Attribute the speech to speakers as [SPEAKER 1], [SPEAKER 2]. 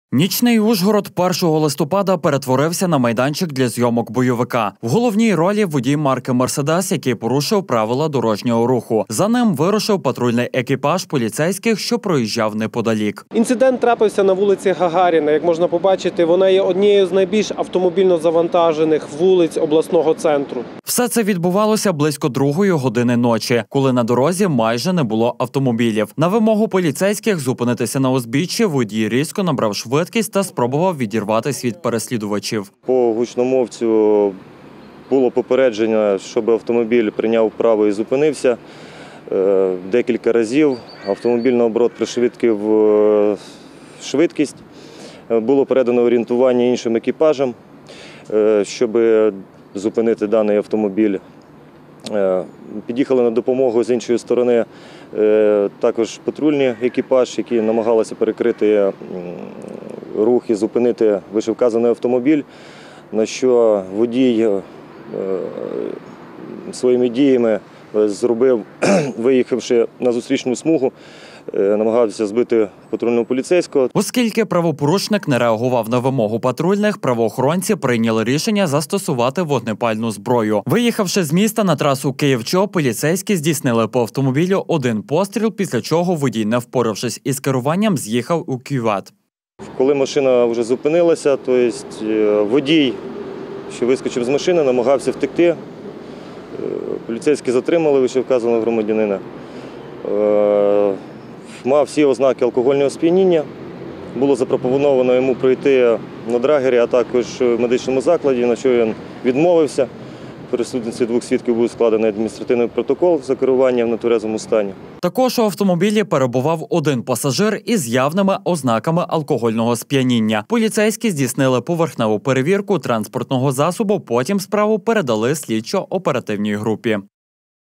[SPEAKER 1] Нічний Ужгород 1 листопада перетворився на майданчик для зйомок бойовика. В головній ролі водій марки «Мерседес», який порушив правила дорожнього руху. За ним вирушив патрульний екіпаж поліцейських, що проїжджав неподалік.
[SPEAKER 2] Інцидент трапився на вулиці Гагаріна. Як можна побачити, вона є однією з найбільш автомобільно завантажених вулиць обласного центру.
[SPEAKER 1] Все це відбувалося близько 2-ї години ночі, коли на дорозі майже не було автомобілів. На вимогу поліцейських зупинитися на узбіччі водій різко набрав швидкість та спробував відірватися від переслідувачів.
[SPEAKER 3] По гучномовцю було попередження, щоб автомобіль прийняв право і зупинився. Декілька разів автомобіль, наоборот, пришвидкив швидкість. Було передано орієнтування іншим екіпажам, щоб зупинити даний автомобіль. Під'їхали на допомогу з іншої сторони також патрульний екіпаж, який намагалися перекрити рух і зупинити вищевказаний автомобіль, на що водій своїми діями зробив, виїхавши на зустрічну смугу, намагався збити патрульного поліцейського.
[SPEAKER 1] Оскільки правопорушник не реагував на вимогу патрульних, правоохоронці прийняли рішення застосувати вогнепальну зброю. Виїхавши з міста на трасу Київ-Чоп, поліцейські здійснили по автомобілю один постріл, після чого водій, не впоравшись із керуванням, з'їхав у кювет.
[SPEAKER 3] Коли машина вже зупинилася, то водій, що вискочив з машини, намагався втекти. Поліцейські затримали вищевказаного громадянина. Мав всі ознаки алкогольного сп'яніння. Було запропоновано йому пройти на драгері, а також в медичному закладі, на що він відмовився. В присутності 2 свідків був складений адміністративний протокол за керування в нетверезому стані.
[SPEAKER 1] Також у автомобілі перебував один пасажир із явними ознаками алкогольного сп'яніння. Поліцейські здійснили поверхневу перевірку транспортного засобу, потім справу передали слідчо-оперативній групі.